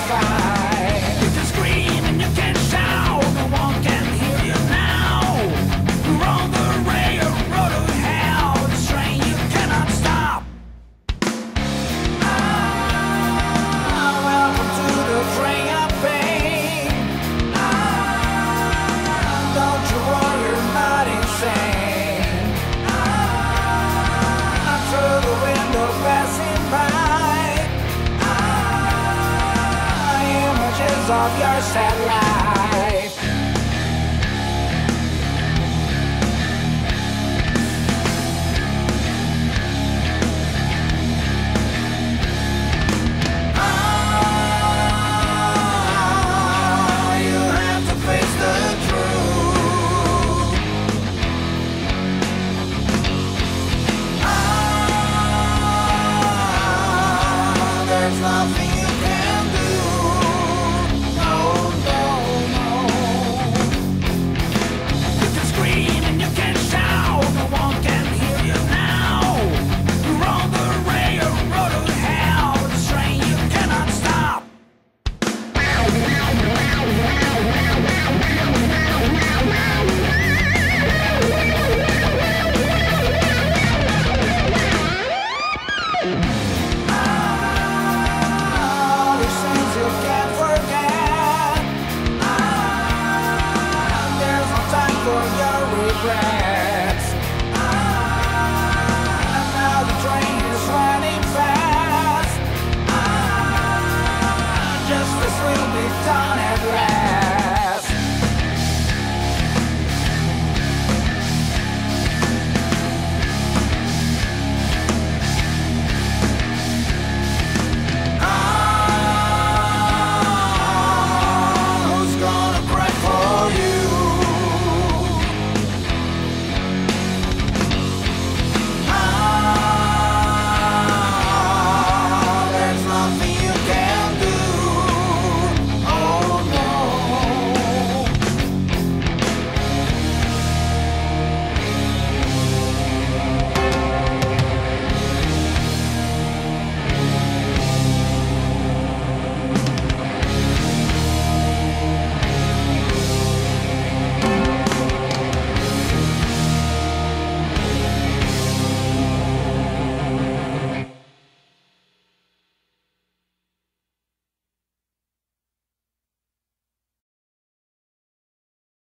fight. You can scream and you can shout, no one can hear you now. You're on the railroad to hell, this train you cannot stop. Welcome to the train of pain. Don't you worry, you're not insane. Through the window passing by, images of your sad life. You have to face the truth. There's nothing you can do. No, no, no. You can scream and you can shout, no one can hear you now. You're on the railroad to hell, this train you cannot stop.